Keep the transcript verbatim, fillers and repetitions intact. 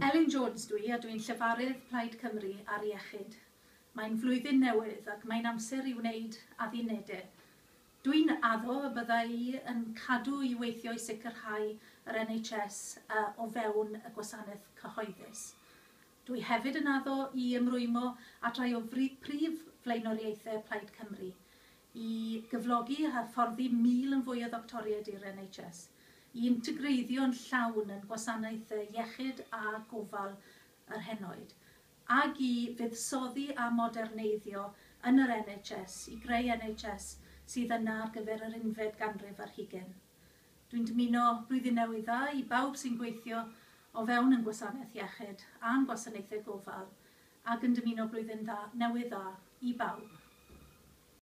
Elin Jones dwi, a dwi'n llefarydd Plaid Cymru ar Iechyd. Mae'n flwyddyn newydd ac mae'n amser i wneud addunedau. Dwi'n addo y byddai yn cadw i weithio i sicrhau yr N H S uh, o fewn y gwasanaeth cyhoeddus. Dwi hefyd yn addo i ymrwymo at rai o prif flaenoriaethau Plaid Cymru i gyflogi a hyfforddi mil yn fwy o ddoctoriaid i'r N H S, i integreiddio'n llawn yn gwasanaethau iechyd a gofal yr henoed, ac i fuddsoddi a moderneiddio yn yr N H S i greu N H S sydd yna ar gyfer yr unfed ganrif ar hugain. Dwi'n dymuno blwyddyn newydd dda i bawb sy'n gweithio o fewn yn gwasanaeth iechyd a'n gwasanaethau gofal, ac yn dymuno blwyddyn dda, newydd dda i bawb.